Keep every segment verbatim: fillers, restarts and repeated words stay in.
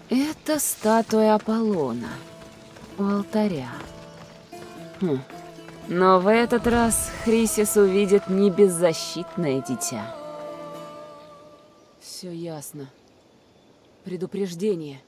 Это статуя Аполлона у алтаря. Хм. Но в этот раз Хрисис увидит не беззащитное дитя. Все ясно. Предупреждение.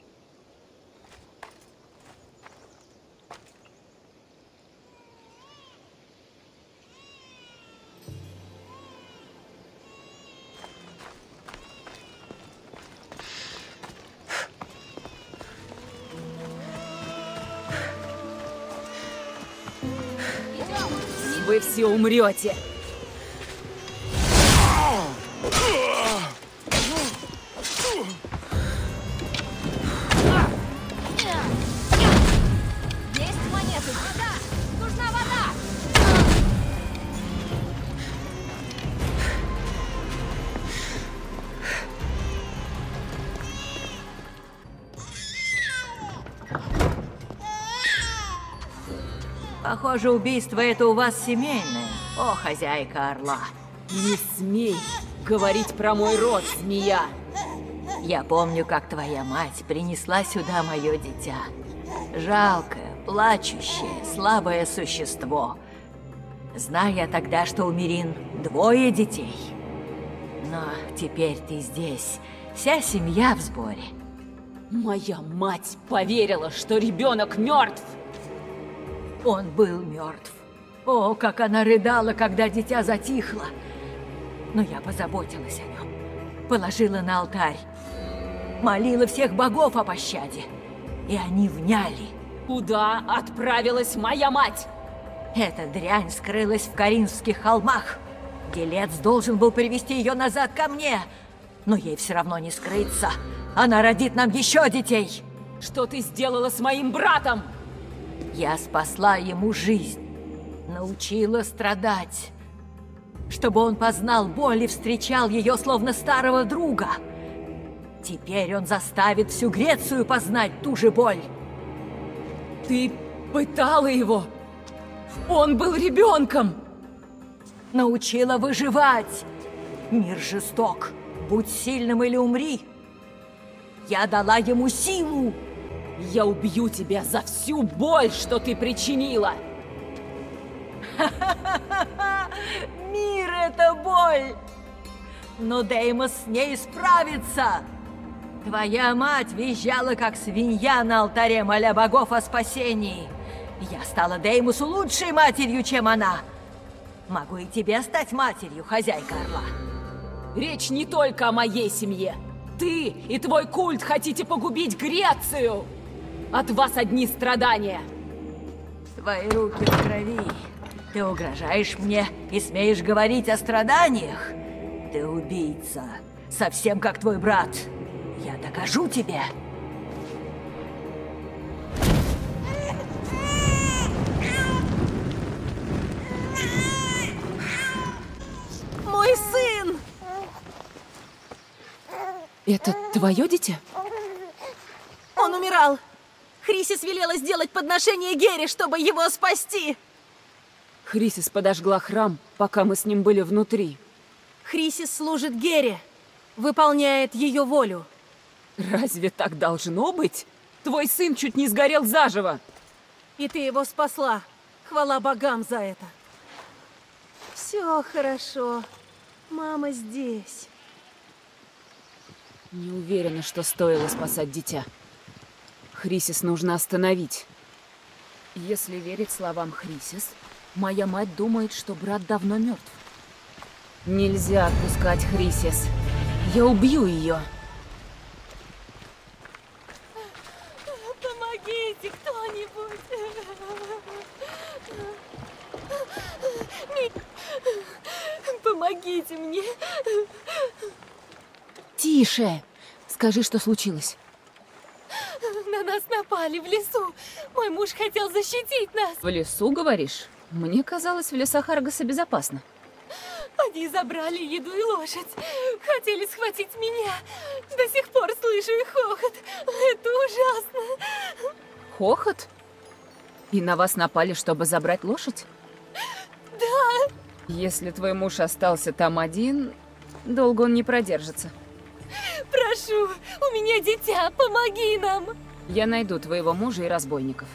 Вы все умрете. Есть монеты. Вода. Нужна вода. Похоже, убийство это у вас семейное. О, хозяйка орла. Не смей говорить про мой род, змея. Я помню, как твоя мать принесла сюда мое дитя. Жалкое, плачущее, слабое существо. Зная тогда, что у Мирин двое детей. Но теперь ты здесь. Вся семья в сборе. Моя мать поверила, что ребенок мертв. Он был мертв. О, как она рыдала, когда дитя затихло. Но я позаботилась о нем. Положила на алтарь. Молила всех богов о пощаде. И они вняли. Куда отправилась моя мать? Эта дрянь скрылась в Каринских холмах. Делец должен был привести ее назад ко мне. Но ей все равно не скрыться. Она родит нам еще детей. Что ты сделала с моим братом? Я спасла ему жизнь. Научила страдать. Чтобы он познал боль и встречал ее словно старого друга. Теперь он заставит всю Грецию познать ту же боль. Ты пытала его? Он был ребенком! Научила выживать. Мир жесток. Будь сильным или умри. Я дала ему силу. Я убью тебя за всю боль, что ты причинила! Мир — это боль! Но Деймос с ней справится! Твоя мать визжала, как свинья на алтаре, моля богов о спасении. Я стала Деймосу лучшей матерью, чем она. Могу и тебе стать матерью, хозяйка орла. Речь не только о моей семье. Ты и твой культ хотите погубить Грецию! От вас одни страдания. Твои руки в крови. Ты угрожаешь мне и смеешь говорить о страданиях? Ты убийца. Совсем как твой брат. Я докажу тебе. Мой сын! Это твое дитя? Он умирал. Хрисис велела сделать подношение Гере, чтобы его спасти. Хрисис подожгла храм, пока мы с ним были внутри. Хрисис служит Гере, выполняет ее волю. Разве так должно быть? Твой сын чуть не сгорел заживо. И ты его спасла. Хвала богам за это. Все хорошо. Мама здесь. Не уверена, что стоило спасать дитя. Хрисис нужно остановить. Если верить словам Хрисис, моя мать думает, что брат давно мертв. Нельзя отпускать Хрисис. Я убью ее. Помогите кто-нибудь. Помогите мне. Тише! Скажи, что случилось. На нас напали в лесу. Мой муж хотел защитить нас. В лесу, говоришь? Мне казалось, в лесах Аргоса безопасно. Они забрали еду и лошадь. Хотели схватить меня. До сих пор слышу их хохот. Это ужасно. Хохот? И на вас напали, чтобы забрать лошадь? Да. Если твой муж остался там один, долго он не продержится. Прошу, у меня дитя, помоги нам. Я найду твоего мужа и разбойников.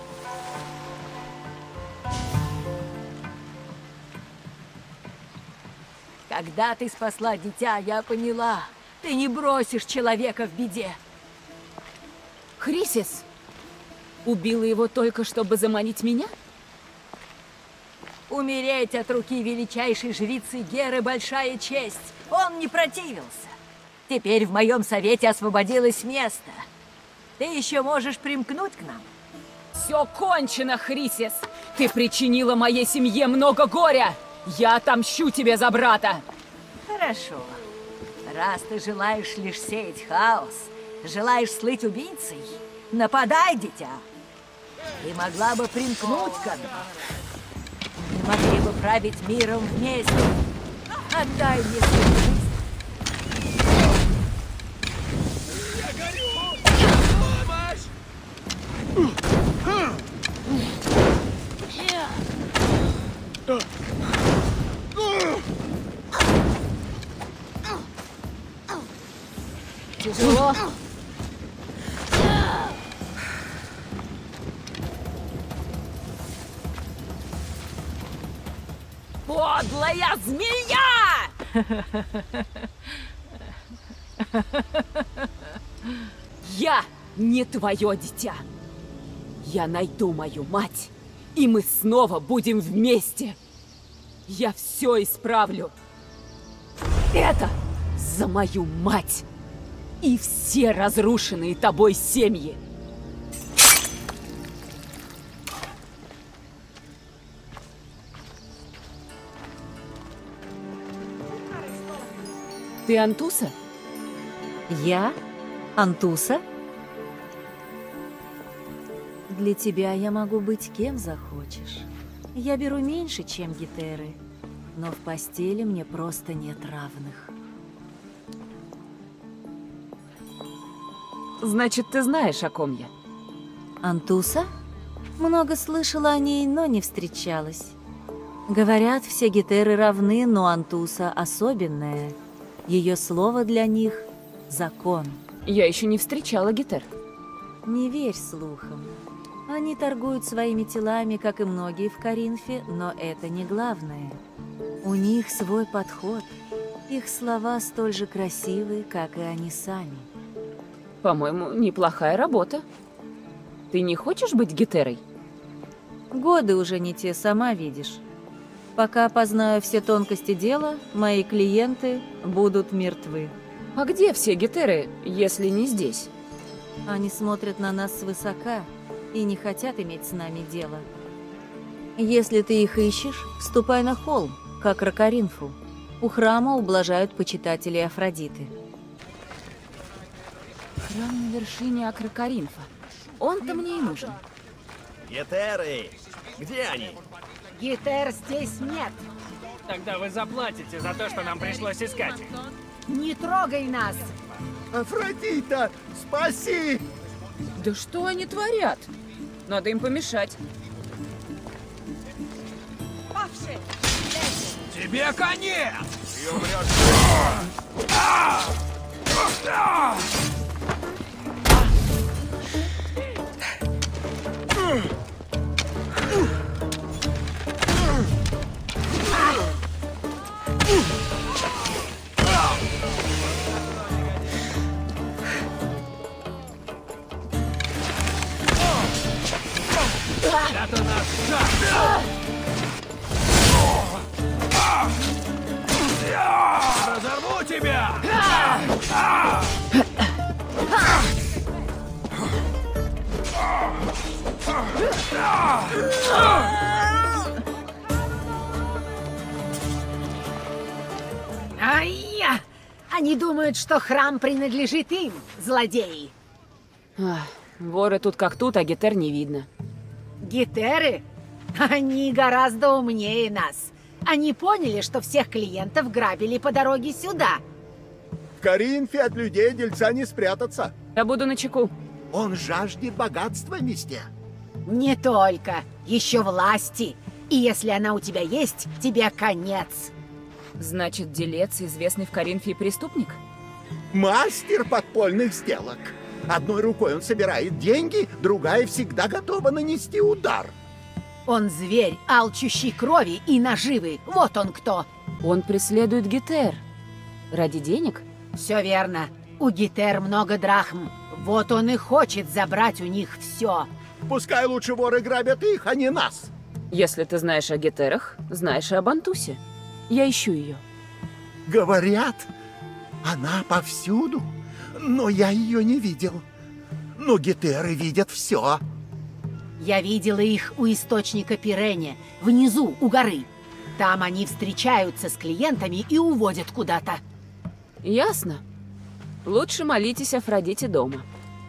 Когда ты спасла дитя, я поняла. Ты не бросишь человека в беде. Хрисис! Убила его только, чтобы заманить меня? Умереть от руки величайшей жрицы Геры — большая честь. Он не противился. Теперь в моем совете освободилось место. Ты еще можешь примкнуть к нам. Все кончено, Хрисис! Ты причинила моей семье много горя! Я отомщу тебе за брата! Хорошо. Раз ты желаешь лишь сеять хаос, желаешь слыть убийцей, нападай, дитя. Ты могла бы примкнуть ко мне. Мы могли бы править миром вместе. Отдай мне свою жизнь. Я горю! Помощь! Тяжело? Подлая змея! Я не твое дитя. Я найду мою мать, и мы снова будем вместе. Я все исправлю. Это за мою мать и все разрушенные тобой семьи. Ты Антуса? Я? Антуса? Для тебя я могу быть кем захочешь. Я беру меньше, чем гетеры, но в постели мне просто нет равных. Значит, ты знаешь, о ком я? Антуса? Много слышала о ней, но не встречалась. Говорят, все гетеры равны, но Антуса особенная. Ее слово для них — закон. Я еще не встречала гетер. Не верь слухам. Они торгуют своими телами, как и многие в Коринфе, но это не главное. У них свой подход. Их слова столь же красивы, как и они сами. По-моему, неплохая работа. Ты не хочешь быть гетерой? Годы уже не те, сама видишь. Пока познаю все тонкости дела, мои клиенты будут мертвы. А где все гетеры, если не здесь? Они смотрят на нас свысока и не хотят иметь с нами дело. Если ты их ищешь, ступай на холм, как Ракаринфу. У храма ублажают почитателей Афродиты. Храм на вершине Акракаринфа. Он-то мне и нужен. Гетеры! Где они? Гетер здесь нет. Тогда вы заплатите за то, что нам пришлось искать. Не трогай нас. Афродита, спаси! Да что они творят? Надо им помешать. Тебе конец! Ты умрешь! Это наш шанс! Разорву тебя! Ай-я! Они думают, что храм принадлежит им, злодеи. Ах, воры тут как тут, а гетер не видно. Гетеры? Они гораздо умнее нас. Они поняли, что всех клиентов грабили по дороге сюда. В Коринфе от людей дельца не спрятаться. Я буду начеку. Он жаждет богатства, мистер. Не только. Еще власти. И если она у тебя есть, тебе конец. Значит, делец, известный в Коринфе преступник? Мастер подпольных сделок. Одной рукой он собирает деньги, другая всегда готова нанести удар. Он зверь, алчущий крови и наживы. Вот он кто. Он преследует Гетер. Ради денег? Все верно. У Гетер много драхм. Вот он и хочет забрать у них все. Пускай лучше воры грабят их, а не нас. Если ты знаешь о Гетерах, знаешь и об Антусе. Я ищу ее. Говорят, она повсюду, но я ее не видел. Но Гетеры видят все. Я видела их у источника Пирене, внизу, у горы. Там они встречаются с клиентами и уводят куда-то. Ясно. Лучше молитесь Афродите дома.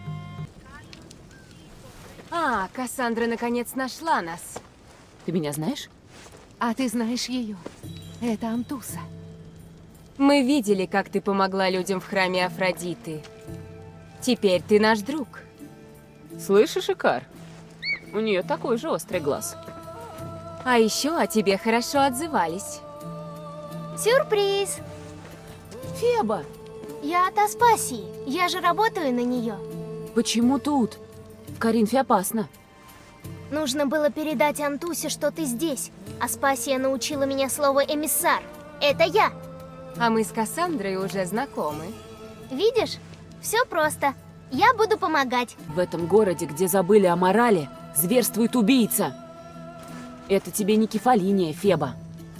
А, Кассандра наконец нашла нас. Ты меня знаешь? А ты знаешь ее. Это Антуса. Мы видели, как ты помогла людям в храме Афродиты. Теперь ты наш друг. Слышишь, Икар? У нее такой же острый глаз. А еще о тебе хорошо отзывались. Сюрприз! Феба! Я от Аспасии. Я же работаю на нее. Почему тут? В Коринфе опасно. Нужно было передать Антусе, что ты здесь. Аспасия научила меня слово «эмиссар». Это я. А мы с Кассандрой уже знакомы. Видишь? Все просто. Я буду помогать. В этом городе, где забыли о морали, зверствует убийца. Это тебе не кефалиния, Феба.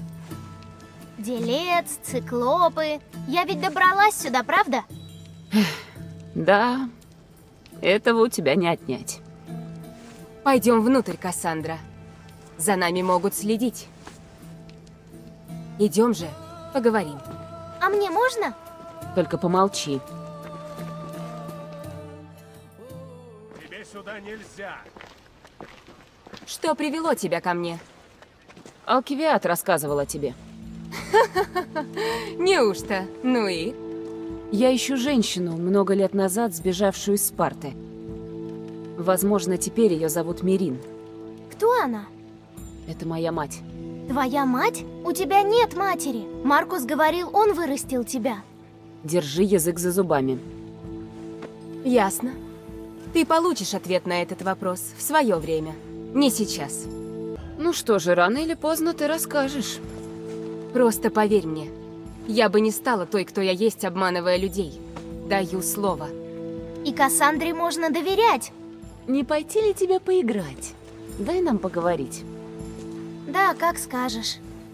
Делец, циклопы. Я ведь добралась сюда, правда? Да, этого у тебя не отнять. Пойдем внутрь, Кассандра. За нами могут следить. Идем же, поговорим. А мне можно? Только помолчи. Тебе сюда нельзя. Что привело тебя ко мне? Алкивиад рассказывал о тебе. Неужто? Ну и? Я ищу женщину, много лет назад сбежавшую из Спарты. Возможно, теперь ее зовут Мирин. Кто она? Это моя мать. Твоя мать? У тебя нет матери. Маркус говорил, он вырастил тебя. Держи язык за зубами. Ясно. Ты получишь ответ на этот вопрос в свое время. Не сейчас. Ну что же, рано или поздно ты расскажешь. Просто поверь мне. Я бы не стала той, кто я есть, обманывая людей. Даю слово. И Кассандре можно доверять. Не пойти ли тебе поиграть? Дай нам поговорить. Да, как скажешь.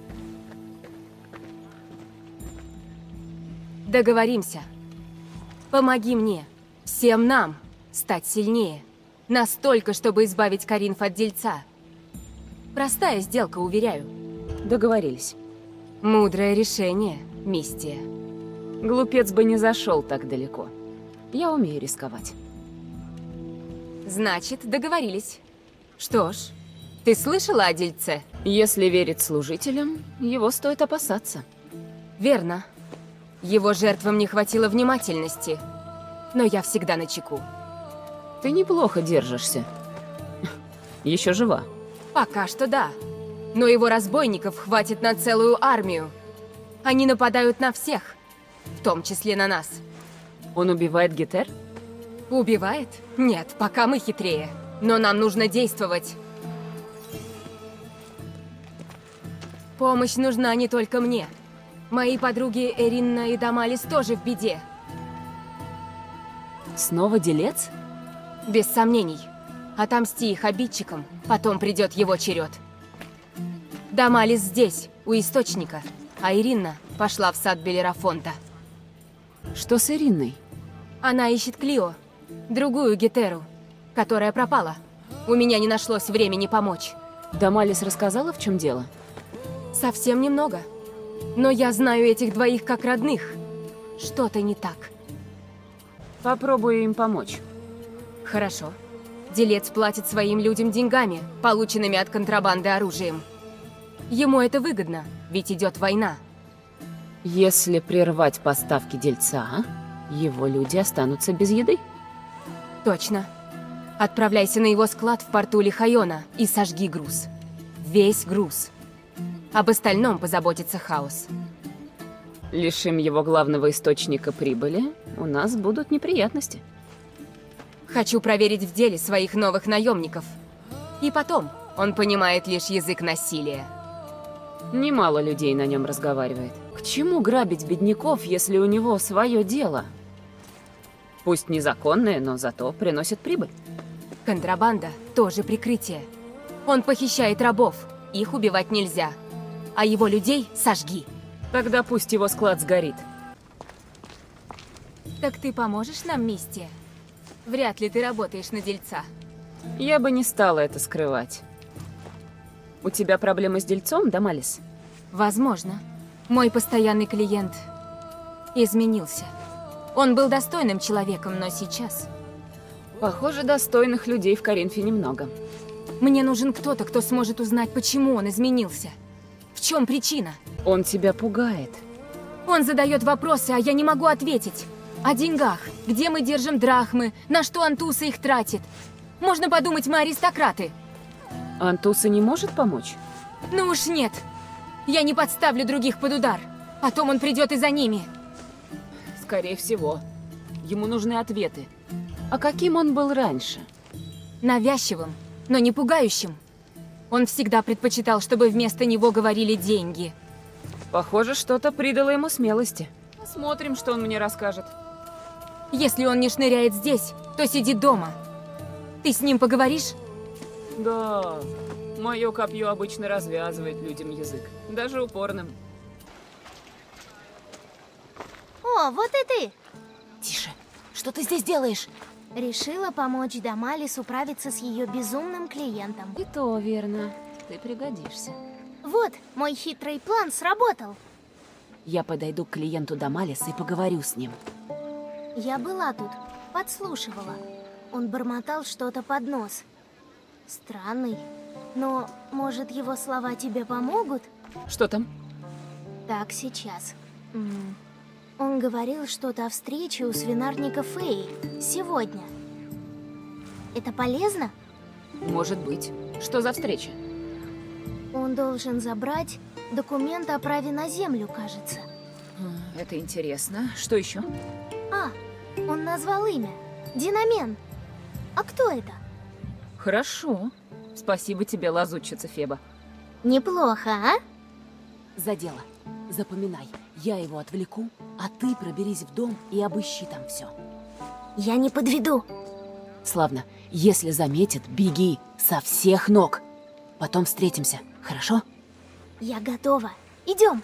Договоримся. Помоги мне, всем нам, стать сильнее. Настолько, чтобы избавить Коринф от дельца. Простая сделка, уверяю. Договорились. Мудрое решение, Мистия. Глупец бы не зашел так далеко. Я умею рисковать. Значит, договорились. Что ж, ты слышала о дельце? Если верить служителям, его стоит опасаться. Верно. Его жертвам не хватило внимательности. Но я всегда начеку. Ты неплохо держишься. Еще жива. Пока что да. Но его разбойников хватит на целую армию. Они нападают на всех, в том числе на нас. Он убивает Гетер? Убивает? Нет, пока мы хитрее. Но нам нужно действовать. Помощь нужна не только мне. Мои подруги Эринна и Дамалис тоже в беде. Снова делец? Без сомнений. Отомсти их обидчикам, потом придет его черед. Дамалис здесь, у источника, а Иринна пошла в сад Белерафонта. Что с Иринной? Она ищет Клио, другую Гетеру, которая пропала. У меня не нашлось времени помочь. Дамалис рассказала, в чем дело? Совсем немного. Но я знаю этих двоих как родных. Что-то не так. Попробую им помочь. Хорошо. Делец платит своим людям деньгами, полученными от контрабанды оружием. Ему это выгодно, ведь идет война. Если прервать поставки дельца, его люди останутся без еды. Точно. Отправляйся на его склад в порту Лихайона и сожги груз. Весь груз. Об остальном позаботится Хаос. Лишим его главного источника прибыли, у нас будут неприятности. Хочу проверить в деле своих новых наемников. И потом, он понимает лишь язык насилия. Немало людей на нем разговаривает. К чему грабить бедняков, если у него свое дело? Пусть незаконное, но зато приносит прибыль. Контрабанда тоже прикрытие. Он похищает рабов, их убивать нельзя. А его людей сожги. Тогда пусть его склад сгорит. Так ты поможешь нам, Мистия? Вряд ли ты работаешь на дельца. Я бы не стала это скрывать. У тебя проблемы с дельцом, Дамалис? Возможно. Мой постоянный клиент изменился. Он был достойным человеком, но сейчас... Похоже, достойных людей в Коринфе немного. Мне нужен кто-то, кто сможет узнать, почему он изменился. В чем причина? Он тебя пугает. Он задает вопросы, а я не могу ответить. О деньгах. Где мы держим драхмы? На что Антуса их тратит? Можно подумать, мы аристократы. Антуса не может помочь? Ну уж нет. Я не подставлю других под удар. Потом он придет и за ними. Скорее всего. Ему нужны ответы. А каким он был раньше? Навязчивым, но не пугающим. Он всегда предпочитал, чтобы вместо него говорили деньги. Похоже, что-то придало ему смелости. Посмотрим, что он мне расскажет. Если он не шныряет здесь, то сидит дома. Ты с ним поговоришь? Да. Мое копье обычно развязывает людям язык. Даже упорным. О, вот и ты! Тише. Что ты здесь делаешь? Решила помочь Дамалис управиться с ее безумным клиентом. И то верно. Ты пригодишься. Вот, мой хитрый план сработал. Я подойду к клиенту Дамалис и поговорю с ним. Я была тут, подслушивала. Он бормотал что-то под нос. Странный. Но, может, его слова тебе помогут? Что там? Так, сейчас. М, Он говорил что-то о встрече у свинарника Феи. Сегодня. Это полезно? Может быть. Что за встреча? Он должен забрать документ о праве на землю, кажется. Это интересно. Что еще? А, он назвал имя. Динамен. А кто это? Хорошо. Спасибо тебе, лазутчица Феба. Неплохо, а? За дело. Запоминай, я его отвлеку, а ты проберись в дом и обыщи там все. Я не подведу. Славно. Если заметит, беги со всех ног. Потом встретимся, хорошо? Я готова. Идем.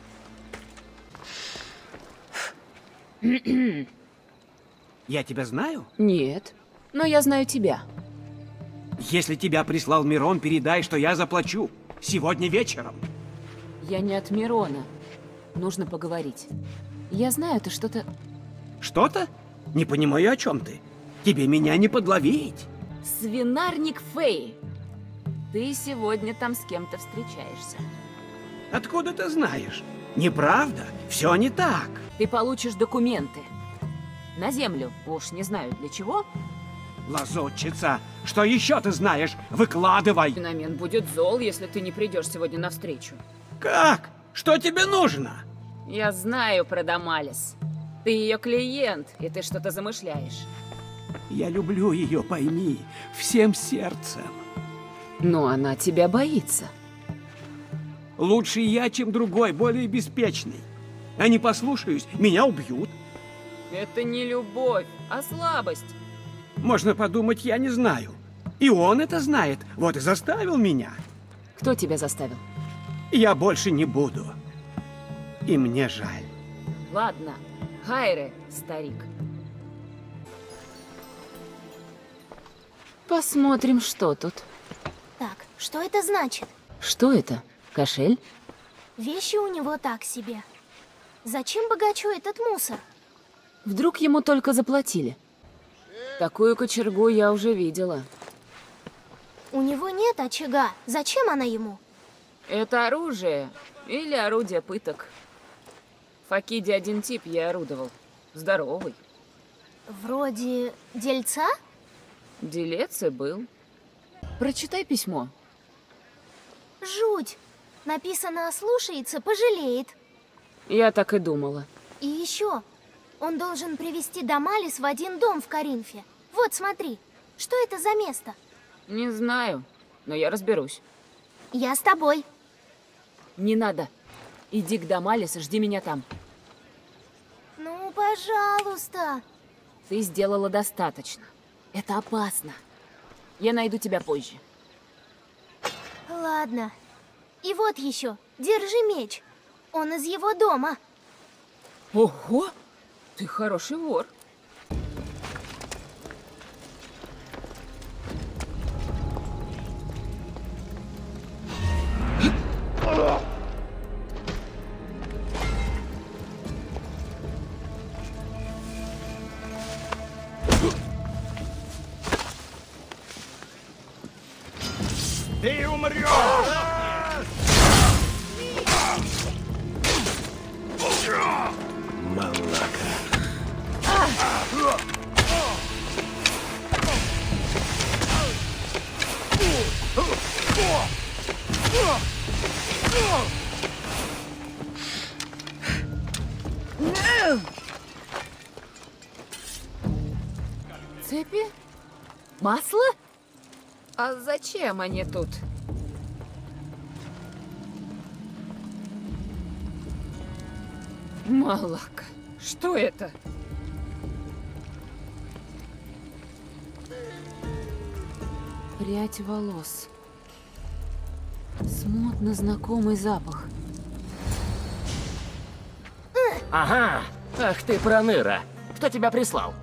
Я тебя знаю? Нет, но я знаю тебя. Если тебя прислал Мирон, передай, что я заплачу. Сегодня вечером. Я не от Мирона. Нужно поговорить. Я знаю, ты что-то... Что-то? Не понимаю, о чем ты. Тебе меня не подловить. Свинарник Феи. Ты сегодня там с кем-то встречаешься. Откуда ты знаешь? Неправда. Все не так. Ты получишь документы. На землю. Уж не знаю для чего. Лазутчица, что еще ты знаешь? Выкладывай. Феномен будет зол, если ты не придешь сегодня навстречу. Как? Что тебе нужно? Я знаю про Дамалис. Ты ее клиент, и ты что-то замышляешь. Я люблю ее, пойми, всем сердцем. Но она тебя боится. Лучше я, чем другой, более беспечный. А не послушаюсь, меня убьют. Это не любовь, а слабость. Можно подумать, я не знаю. И он это знает, вот и заставил меня. Кто тебя заставил? Я больше не буду. И мне жаль. Ладно, Хайре, старик. Посмотрим, что тут. Так, что это значит? Что это? Кошель? Вещи у него так себе. Зачем богачу этот мусор? Вдруг ему только заплатили? Такую кочергу я уже видела. У него нет очага. Зачем она ему? Это оружие или орудие пыток. В Факиде один тип я орудовал. Здоровый. Вроде дельца? Делец и был. Прочитай письмо. Жуть. Написано «ослушается, пожалеет». Я так и думала. И еще. Он должен привести Дамалис в один дом в Коринфе. Вот, смотри. Что это за место? Не знаю, но я разберусь. Я с тобой. Не надо. Иди к Дамалис и жди меня там. Ну, пожалуйста. Ты сделала достаточно. Это опасно. Я найду тебя позже. Ладно. И вот еще. Держи меч. Он из его дома. Ого! Ты хороший вор. Ты умрешь! Малака. Цепи? Масло? А зачем они тут? Малака, что это? Прядь волос. Смутно знакомый запах. Ага. Ах ты, проныра. Кто тебя прислал?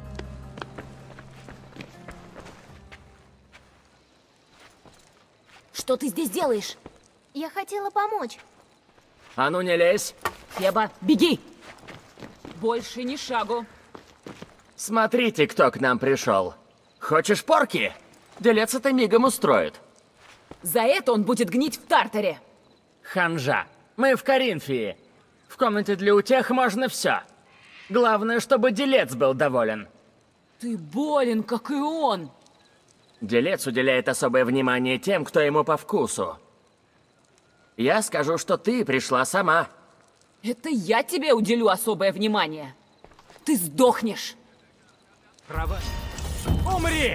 Что ты здесь делаешь? Я хотела помочь. А ну не лезь. Феба, беги! Больше ни шагу. Смотрите, кто к нам пришел. Хочешь порки? Делец это мигом устроит. За это он будет гнить в Тартаре. Ханжа. Мы в Коринфии. В комнате для утех можно все. Главное, чтобы делец был доволен. Ты болен, как и он. Делец уделяет особое внимание тем, кто ему по вкусу. Я скажу, что ты пришла сама. Это я тебе уделю особое внимание. Ты сдохнешь. Права. Умри!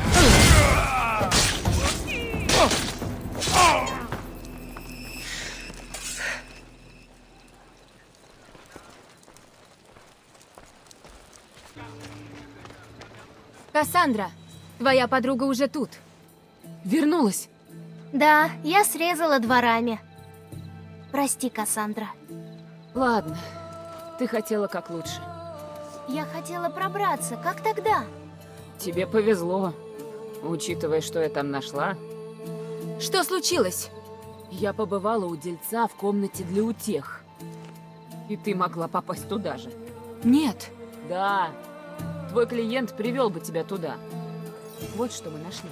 Кассандра, твоя подруга уже тут. Вернулась? Да, я срезала дворами. Прости, Кассандра. Ладно, ты хотела как лучше. Я хотела пробраться, как тогда? Тебе повезло, учитывая, что я там нашла. Что случилось? Я побывала у дельца в комнате для утех. И ты могла попасть туда же. Нет. Да. Твой клиент привел бы тебя туда. Вот что мы нашли.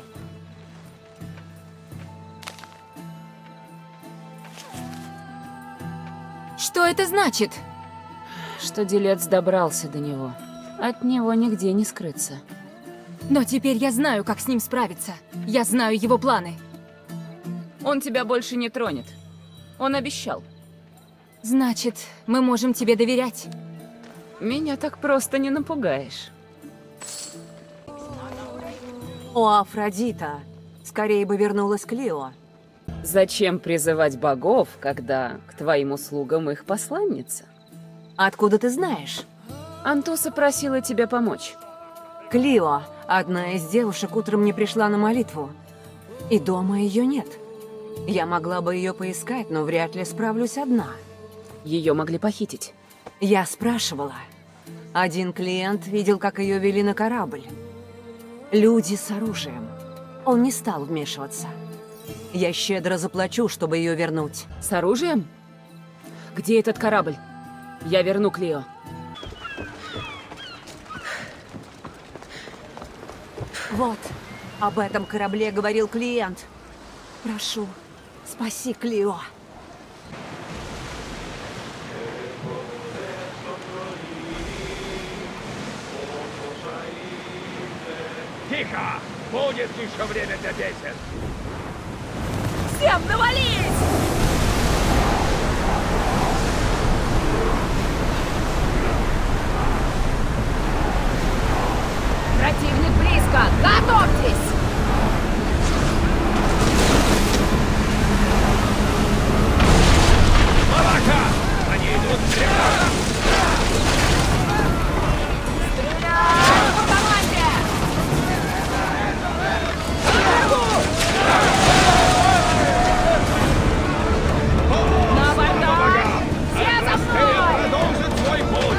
Что это значит? Что делец добрался до него. От него нигде не скрыться. Но теперь я знаю, как с ним справиться. Я знаю его планы. Он тебя больше не тронет. Он обещал. Значит, мы можем тебе доверять. Меня так просто не напугаешь. О, Афродита, скорее бы вернулась Клио. Зачем призывать богов, когда к твоим услугам их посланница? Откуда ты знаешь? Антуса просила тебя помочь. Клио, одна из девушек, утром не пришла на молитву. И дома ее нет. Я могла бы ее поискать, но вряд ли справлюсь одна. Ее могли похитить. Я спрашивала. Один клиент видел, как ее вели на корабль. Люди с оружием. Он не стал вмешиваться. Я щедро заплачу, чтобы ее вернуть. С оружием? Где этот корабль? Я верну Клио. Вот, об этом корабле говорил клиент. Прошу, спаси Клио. Тихо! Будет еще время для песен. Всем навались! Противник близко! Готовьтесь! Лавака! Они идут прямо! Стреляй по команде! На борта! Все за мной! Продолжит свой путь!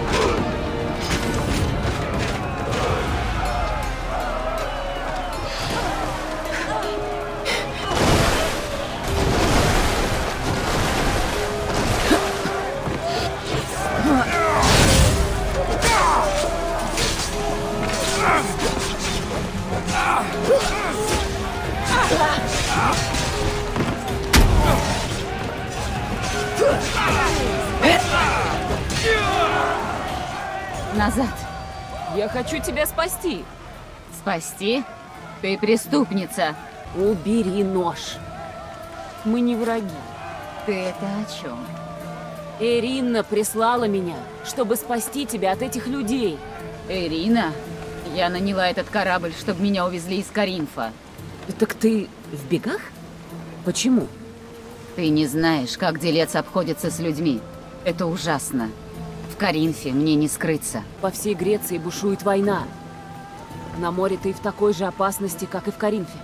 Назад. Я хочу тебя спасти. Спасти? Ты преступница. Убери нож. Мы не враги. Ты это о чем? Ирина прислала меня, чтобы спасти тебя от этих людей. Ирина? Я наняла этот корабль, чтобы меня увезли из Каринфа. Так ты в бегах? Почему? Ты не знаешь, как делец обходится с людьми. Это ужасно. В Каринфе мне не скрыться. По всей Греции бушует война. На море ты в такой же опасности, как и в Каринфе.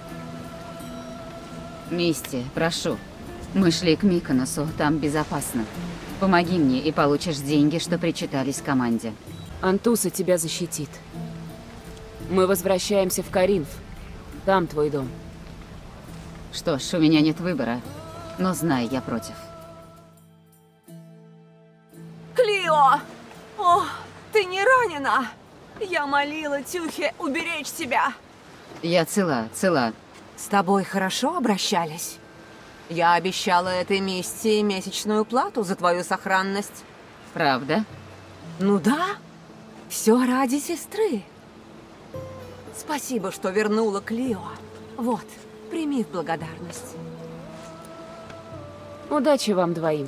Мисти, прошу. Мы шли к Миконосу, там безопасно. Помоги мне, и получишь деньги, что причитались команде. Антуса тебя защитит. Мы возвращаемся в Каринф. Там твой дом. Что ж, у меня нет выбора. Но знай, я против. Клио! О, ты не ранена! Я молила Тюхе уберечь тебя. Я цела, цела. С тобой хорошо обращались? Я обещала этой Мисти месячную плату за твою сохранность. Правда? Ну да. Все ради сестры. Спасибо, что вернула Клио. Вот, прими в благодарность. Удачи вам двоим.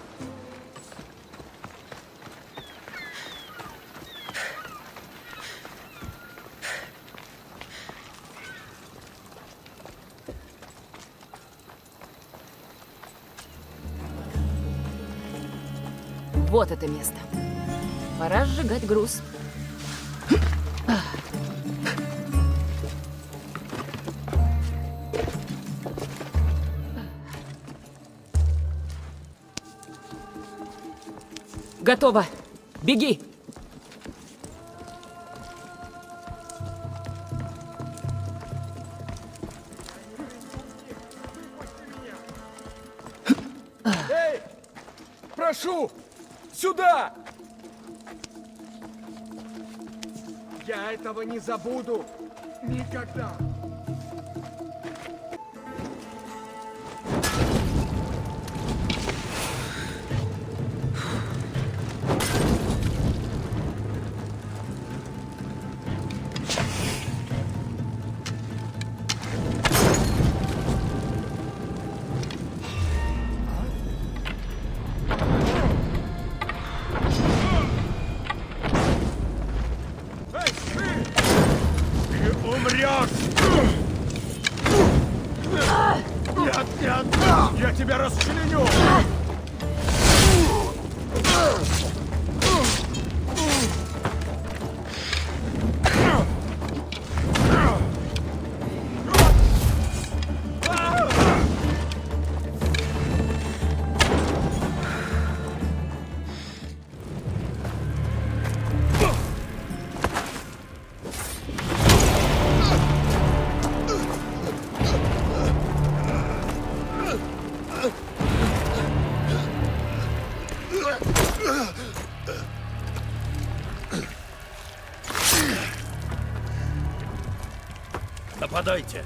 Вот это место. Пора сжигать груз. Готово. Беги. Эй! Прошу! Сюда! Я этого не забуду. Никогда. Нет, нет! Я тебя расчленю! Нападайте!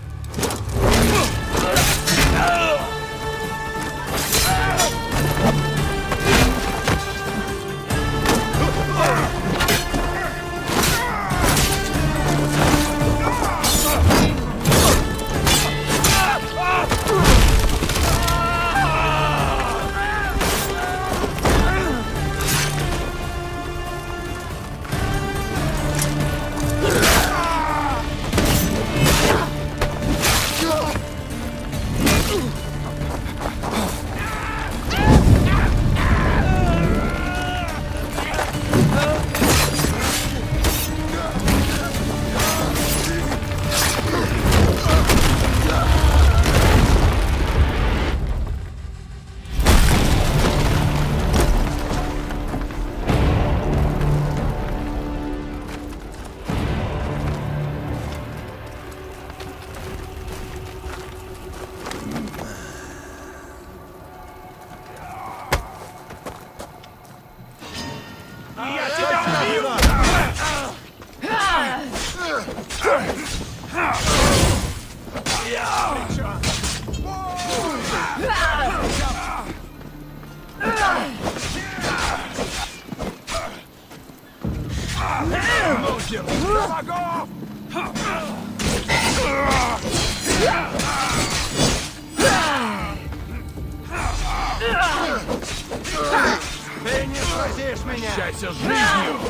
Ты не сразишь меня! Счастье с жизнью!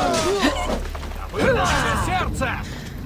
Выпусти сердце!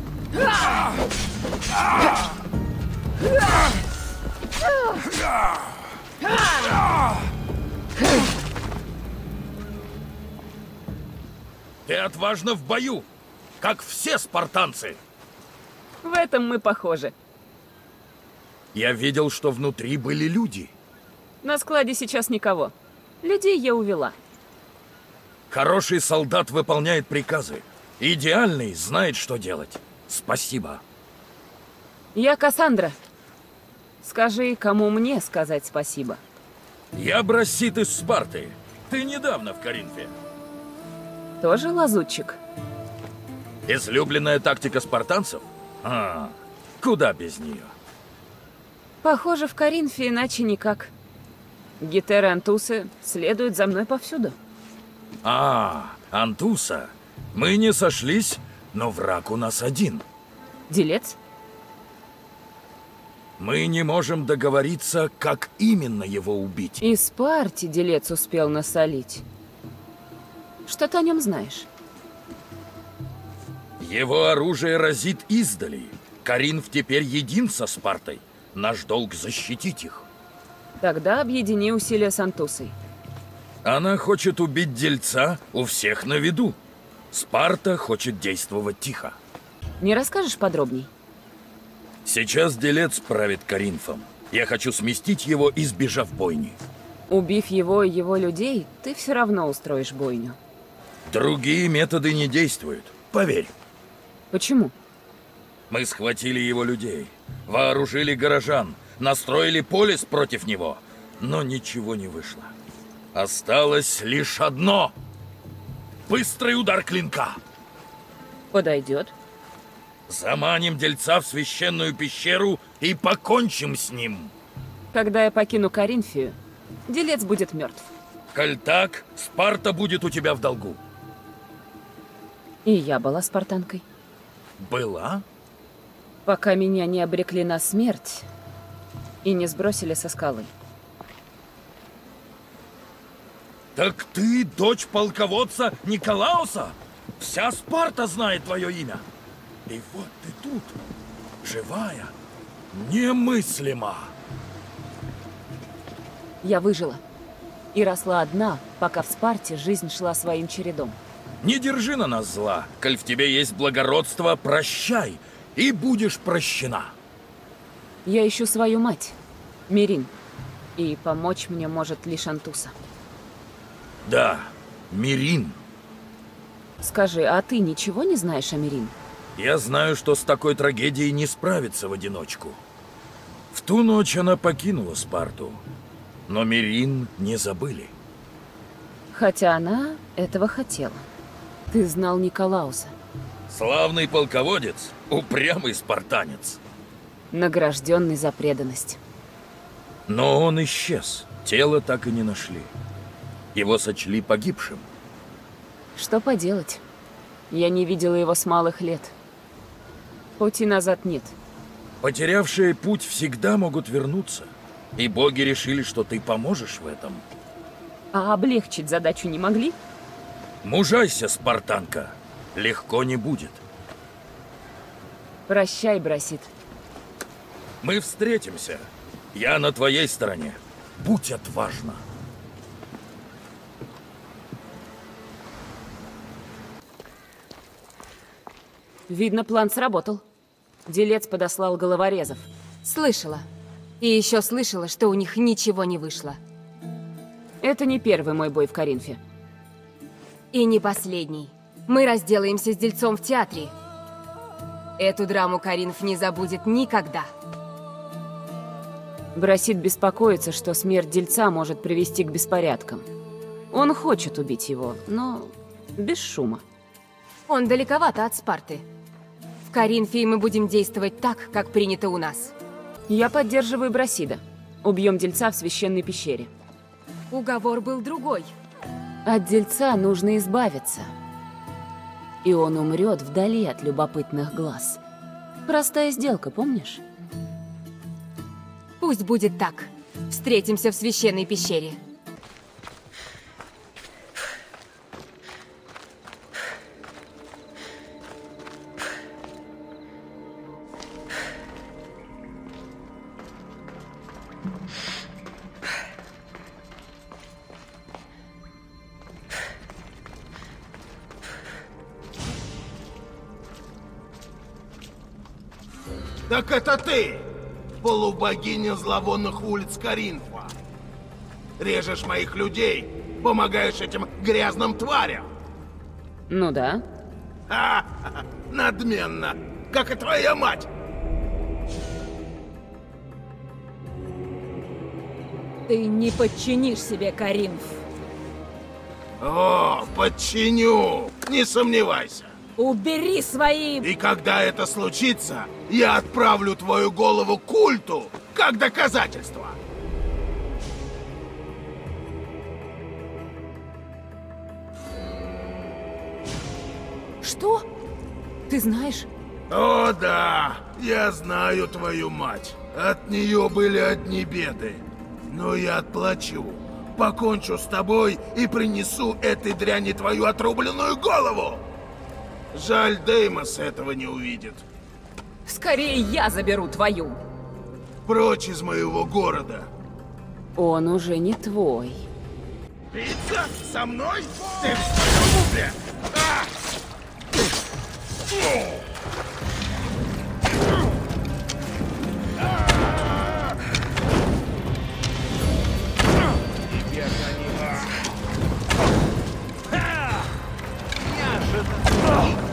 Ты отважна в бою, как все спартанцы. В этом мы похожи. Я видел, что внутри были люди. На складе сейчас никого. Людей я увела. Хороший солдат выполняет приказы. Идеальный знает, что делать. Спасибо. Я Кассандра. Скажи, кому мне сказать спасибо? Я Брасит из Спарты. Ты недавно в Коринфе. Тоже лазутчик? Излюбленная тактика спартанцев? А, куда без нее? Похоже, в Коринфе иначе никак. Гетеры Антусы следуют за мной повсюду. А, Антуса. Мы не сошлись, но враг у нас один. Делец? Мы не можем договориться, как именно его убить. И Спарте делец успел насолить. Что ты о нем знаешь? Его оружие разит издали. Коринф теперь един со Спартой. Наш долг защитить их. Тогда объедини усилия с Антусой. Она хочет убить дельца у всех на виду. Спарта хочет действовать тихо. Не расскажешь подробней? Сейчас делец правит Коринфом. Я хочу сместить его, избежав бойни. Убив его и его людей, ты все равно устроишь бойню. Другие методы не действуют, поверь. Почему? Мы схватили его людей, вооружили горожан, настроили полис против него, но ничего не вышло. Осталось лишь одно. Быстрый удар клинка. Подойдет. Заманим дельца в священную пещеру и покончим с ним. Когда я покину Коринфию, делец будет мертв. Коль так, Спарта будет у тебя в долгу. И я была спартанкой. Была? Пока меня не обрекли на смерть и не сбросили со скалы. Так ты дочь полководца Николауса? Вся Спарта знает твое имя. И вот ты тут, живая, немыслимо. Я выжила. И росла одна, пока в Спарте жизнь шла своим чередом. Не держи на нас зла. Коль в тебе есть благородство, прощай, и будешь прощена. Я ищу свою мать, Мирин. И помочь мне может лишь Антуса. Да, Мирин. Скажи, а ты ничего не знаешь о Мирин? Я знаю, что с такой трагедией не справиться в одиночку. В ту ночь она покинула Спарту, но Мирин не забыли. Хотя она этого хотела. Ты знал Николауса. Славный полководец, упрямый спартанец. Награжденный за преданность. Но он исчез, тело так и не нашли. Его сочли погибшим. Что поделать? Я не видела его с малых лет. Пути назад нет. Потерявшие путь всегда могут вернуться. И боги решили, что ты поможешь в этом. А облегчить задачу не могли? Мужайся, спартанка. Легко не будет. Прощай, Брасит. Мы встретимся. Я на твоей стороне. Будь отважна. Видно, план сработал. Делец подослал головорезов. Слышала. И еще слышала, что у них ничего не вышло. Это не первый мой бой в Коринфе. И не последний. Мы разделаемся с дельцом в театре. Эту драму Коринф не забудет никогда. Брасит беспокоится, что смерть дельца может привести к беспорядкам. Он хочет убить его, но без шума. Он далековато от Спарты. В В Коринфии мы будем действовать так, как принято у нас. Я поддерживаю Брасида. Убьем дельца в священной пещере. Уговор был другой. От дельца нужно избавиться. И он умрет вдали от любопытных глаз. Простая сделка, помнишь? Пусть будет так. Встретимся в священной пещере. Так это ты, полубогиня зловонных улиц Коринфа. Режешь моих людей, помогаешь этим грязным тварям. Ну да. Ха, надменно, как и твоя мать. Ты не подчинишь себе Коринф. О, подчиню, не сомневайся. Убери свои... И когда это случится, я отправлю твою голову культу, как доказательство. Что? Ты знаешь? О да, я знаю твою мать. От нее были одни беды. Но я отплачу. Покончу с тобой и принесу этой дряни твою отрубленную голову. Жаль, Деймос этого не увидит. Скорее я заберу твою. Прочь из моего города. Он уже не твой. Пицца? Со мной? Ты в своем угле? А! Тебе конец. Неожиданно.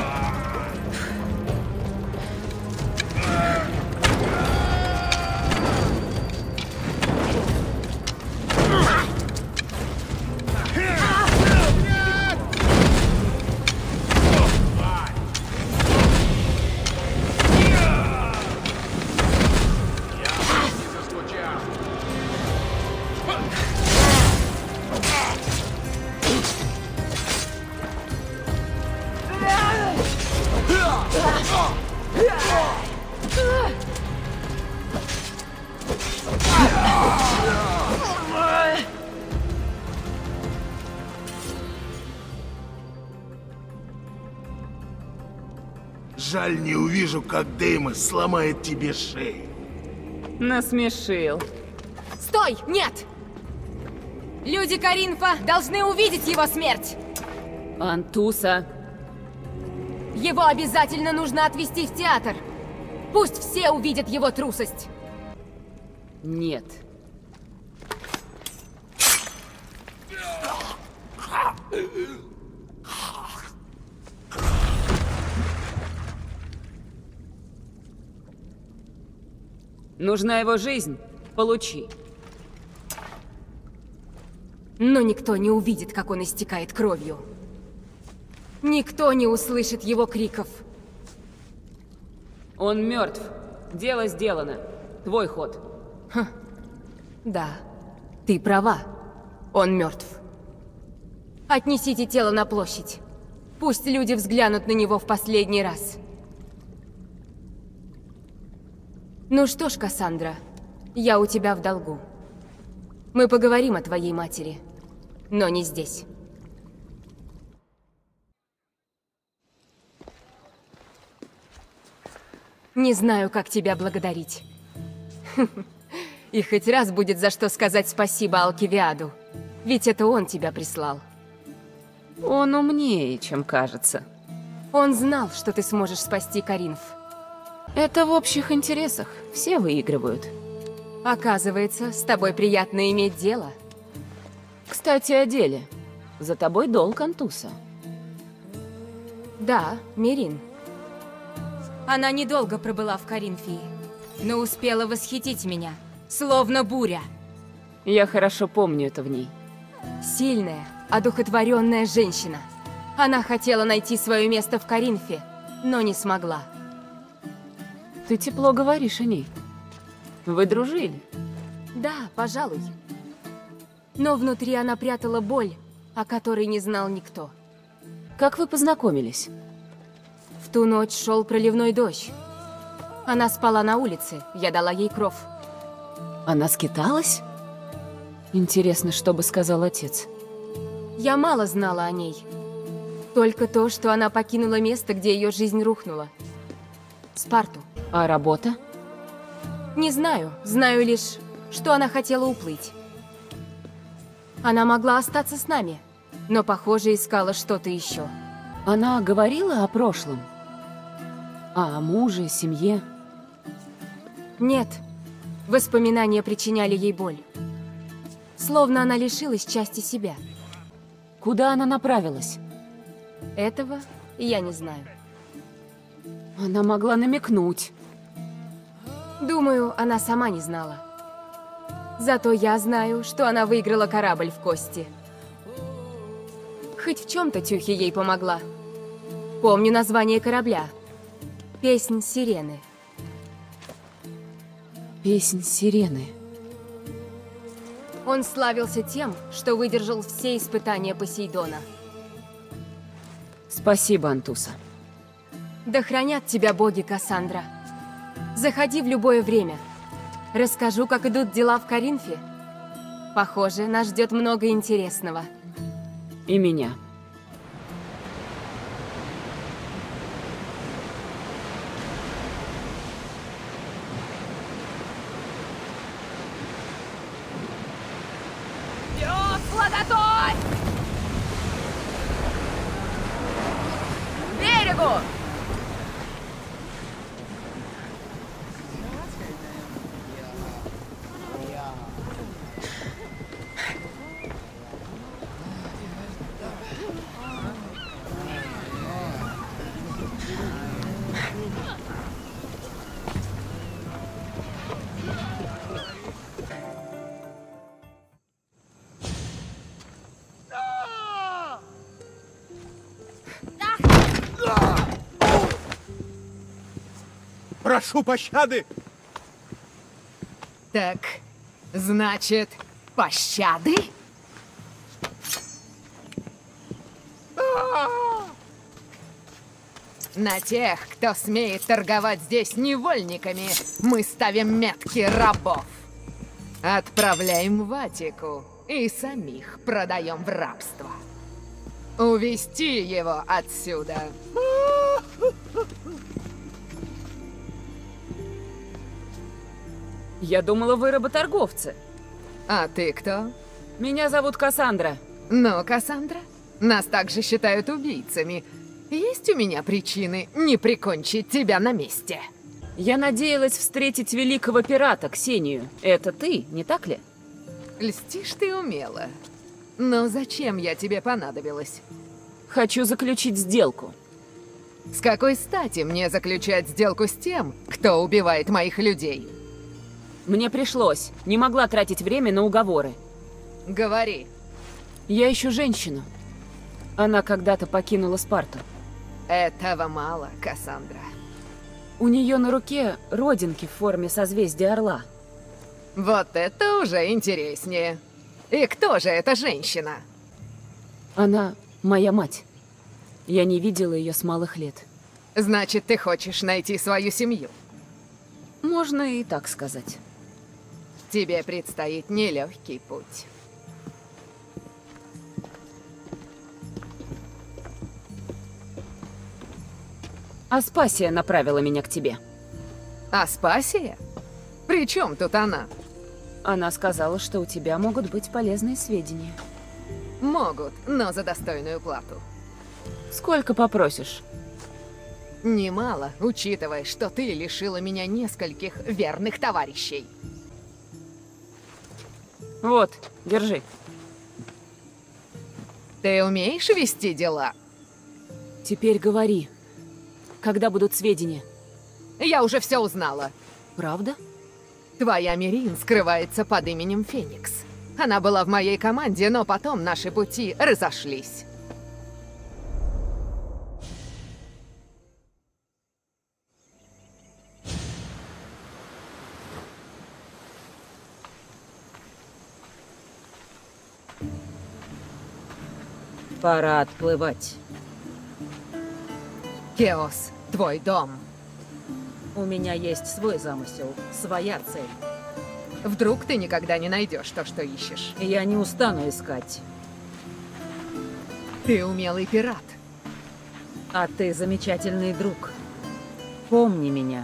Жаль, не увижу, как Деймос сломает тебе шею. Насмешил. Стой! Нет! Люди Коринфа должны увидеть его смерть! Антуса. Его обязательно нужно отвезти в театр. Пусть все увидят его трусость. Нет. Нужна его жизнь? Получи. Но никто не увидит, как он истекает кровью. Никто не услышит его криков. Он мертв. Дело сделано. Твой ход. Ха. Да, ты права. Он мертв. Отнесите тело на площадь. Пусть люди взглянут на него в последний раз. Ну что ж, Кассандра, я у тебя в долгу. Мы поговорим о твоей матери, но не здесь. Не знаю, как тебя благодарить. И хоть раз будет за что сказать спасибо Алкивиаду, ведь это он тебя прислал. Он умнее, чем кажется. Он знал, что ты сможешь спасти Коринф. Это в общих интересах. Все выигрывают. Оказывается, с тобой приятно иметь дело. Кстати, о деле. За тобой долг, Антуса. Да, Мирин. Она недолго пробыла в Коринфии, но успела восхитить меня, словно буря. Я хорошо помню это в ней. Сильная, одухотворенная женщина. Она хотела найти свое место в Коринфе, но не смогла. Ты тепло говоришь о ней. Вы дружили? Да, пожалуй. Но внутри она прятала боль, о которой не знал никто. Как вы познакомились? В ту ночь шел проливной дождь. Она спала на улице, я дала ей кров. Она скиталась? Интересно, что бы сказал отец. Я мало знала о ней. Только то, что она покинула место, где ее жизнь рухнула. Спарту. А работа? Не знаю. Знаю лишь, что она хотела уплыть. Она могла остаться с нами, но, похоже, искала что-то еще. Она говорила о прошлом? А о муже, семье? Нет. Воспоминания причиняли ей боль. Словно она лишилась части себя. Куда она направилась? Этого я не знаю. Она могла намекнуть. Думаю, она сама не знала. Зато я знаю, что она выиграла корабль в кости. Хоть в чем-то Тюхи ей помогла. Помню название корабля. Песнь сирены. Песнь сирены. Он славился тем, что выдержал все испытания Посейдона. Спасибо, Антуса. Да хранят тебя боги, Кассандра. Заходи в любое время. Расскажу, как идут дела в Коринфе. Похоже, нас ждет много интересного. И меня. Весла готовь! К берегу! Прошу пощады! Так, значит, пощады? На тех, кто смеет торговать здесь невольниками, мы ставим метки рабов. Отправляем в Атику и самих продаем в рабство. Увести его отсюда. Я думала, вы работорговцы. А ты кто? Меня зовут Кассандра. Ну, Кассандра, нас также считают убийцами. Есть у меня причины не прикончить тебя на месте. Я надеялась встретить великого пирата, Ксению. Это ты, не так ли? Льстишь ты умело. Но зачем я тебе понадобилась? Хочу заключить сделку. С какой стати мне заключать сделку с тем, кто убивает моих людей? Мне пришлось. Не могла тратить время на уговоры. Говори. Я ищу женщину. Она когда-то покинула Спарту. Этого мало, Кассандра. У нее на руке родинки в форме созвездия Орла. Вот это уже интереснее. И кто же эта женщина? Она моя мать. Я не видела ее с малых лет. Значит, ты хочешь найти свою семью? Можно и так сказать. Тебе предстоит нелегкий путь. Аспасия направила меня к тебе. Аспасия? При чем тут она? Она сказала, что у тебя могут быть полезные сведения. Могут, но за достойную плату. Сколько попросишь? Немало, учитывая, что ты лишила меня нескольких верных товарищей. Вот, держи. Ты умеешь вести дела? Теперь говори. Когда будут сведения? Я уже все узнала. Правда? Твоя Мирин скрывается под именем Феникс. Она была в моей команде, но потом наши пути разошлись. Пора отплывать. Кеос, твой дом. У меня есть свой замысел, своя цель. Вдруг ты никогда не найдешь то, что ищешь. Я не устану искать. Ты умелый пират. А ты замечательный друг. Помни меня.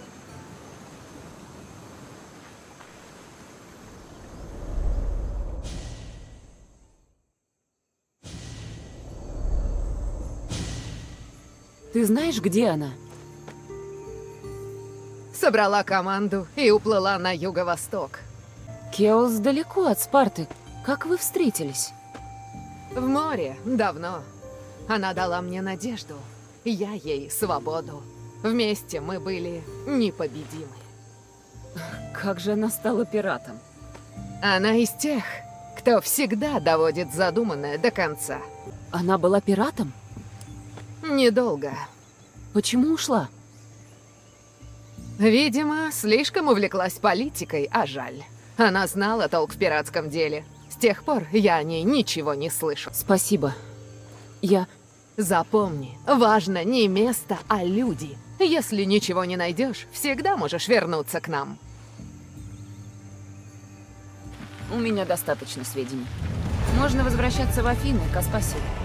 Ты знаешь, где она? Собрала команду и уплыла на юго-восток. Кеос далеко от Спарты. Как вы встретились? В море, давно. Она дала мне надежду. Я ей свободу. Вместе мы были непобедимы. Как же она стала пиратом? Она из тех, кто всегда доводит задуманное до конца. Она была пиратом? Недолго. Почему ушла? Видимо, слишком увлеклась политикой, а жаль. Она знала толк в пиратском деле. С тех пор я о ней ничего не слышу. Спасибо. Я... Запомни, важно не место, а люди. Если ничего не найдешь, всегда можешь вернуться к нам. У меня достаточно сведений. Можно возвращаться в Афины к Аспасию.